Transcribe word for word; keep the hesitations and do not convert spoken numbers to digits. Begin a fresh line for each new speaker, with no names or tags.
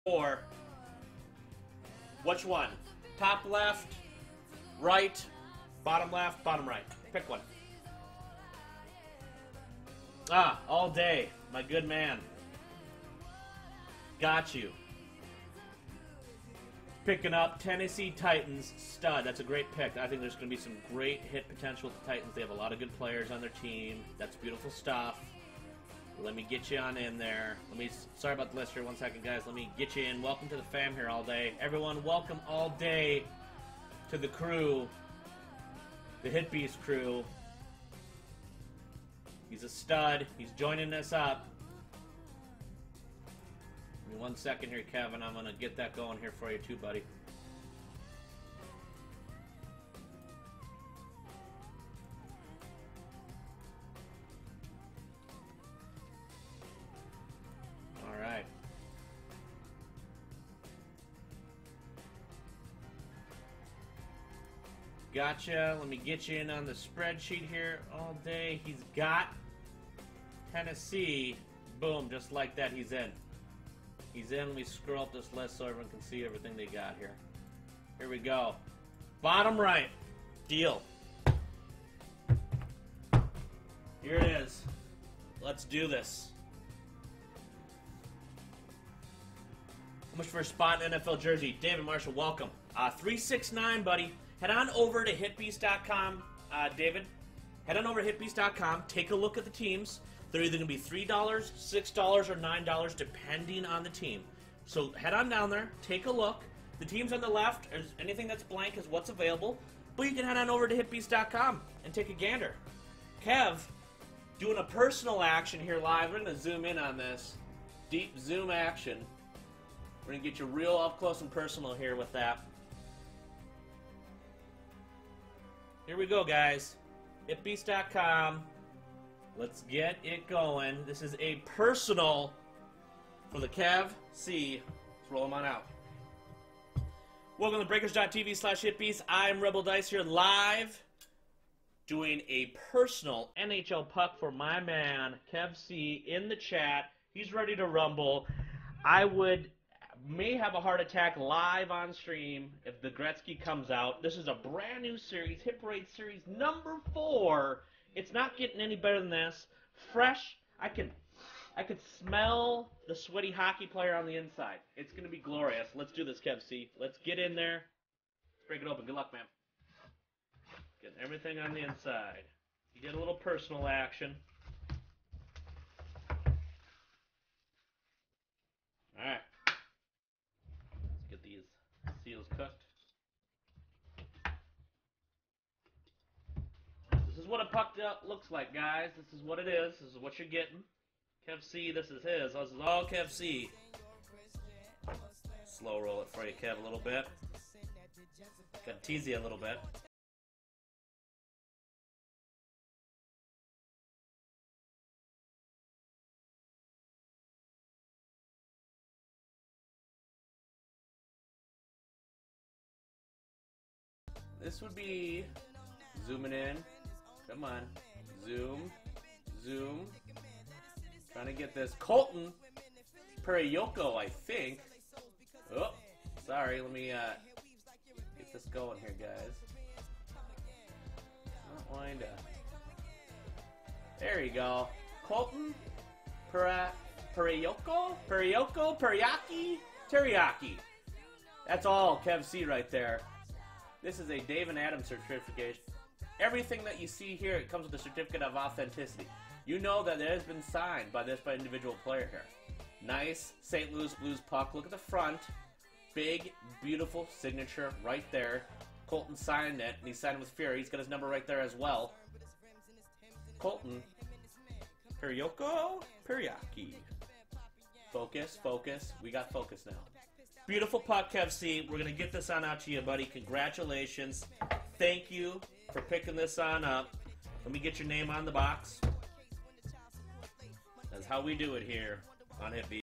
Or which one? Top left, right, bottom left, bottom right. Pick one. Ah, all day, my good man. Got you. Picking up Tennessee Titans stud. That's a great pick. I think there's going to be some great hit potential with the Titans. They have a lot of good players on their team. That's beautiful stuff. Let me get you on in there. Let me. Sorry about the list here. One second, guys. Let me get you in. Welcome to the fam here all day. Everyone, welcome all day to the crew. The Hit Beast crew. He's a stud. He's joining us up. Give me one second here, Kevin. I'm going to get that going here for you too, buddy. All right. Gotcha. Let me get you in on the spreadsheet here all day. He's got Tennessee. Boom, just like that, he's in. He's in. Let me scroll up this list so everyone can see everything they got here. Here we go. Bottom right. Deal. Here it is. Let's do this. How much for a spot in N F L jersey? David Marshall, welcome. Uh, three six nine, buddy. Head on over to hitbeast dot com, uh, David. Head on over to hitbeast dot com. Take a look at the teams. They're either going to be three dollars, six dollars, or nine dollars, depending on the team. So head on down there. Take a look. The teams on the left, is anything that's blank is what's available. But you can head on over to hitbeast dot com and take a gander. Kev, doing a personal action here live. We're going to zoom in on this. Deep zoom action. We're going to get you real up close and personal here with that. Here we go, guys. hitbeast dot com. Let's get it going. This is a personal for the Kev C. Let's roll them on out. Welcome to breakers dot t v slash hitbeast. I'm Rebel Dice here live doing a personal N H L puck for my man, Kev C, in the chat. He's ready to rumble. I would may have a heart attack live on stream if the Gretzky comes out. This is a brand new series, Hit Parade Series number four. It's not getting any better than this. Fresh. I can, I could smell the sweaty hockey player on the inside. It's going to be glorious. Let's do this, Kev C. Let's get in there. Let's break it open. Good luck, man. Getting everything on the inside. You get a little personal action. All right. Let's get these seals cooked. This is what a puck looks like, guys. This is what it is. This is what you're getting. Kev C, this is his. This is all Kev C. Slow roll it for you, Kev, a little bit. Got to tease you a little bit. This would be zooming in. Come on. Zoom. Zoom. Trying to get this. Colton Periyoko, I think. Oh, sorry. Let me uh, get this going here, guys. Not lined up. There you go. Colton Periyoko? Periyoko? Periyaki? Teriyaki. That's all Kev C right there. This is a Dave and Adam certification. Everything that you see here, it comes with a certificate of authenticity. You know that it has been signed by this by individual player here. Nice Saint Louis Blues puck. Look at the front. Big, beautiful signature right there. Colton signed it, and he signed it with Fury. He's got his number right there as well. Colton Periyoko? Periyaki. Focus, focus. We got focus now. Beautiful puck, Kev C. We're going to get this on out to you, buddy. Congratulations. Thank you for picking this on up. Let me get your name on the box. That's how we do it here on Hit Beast.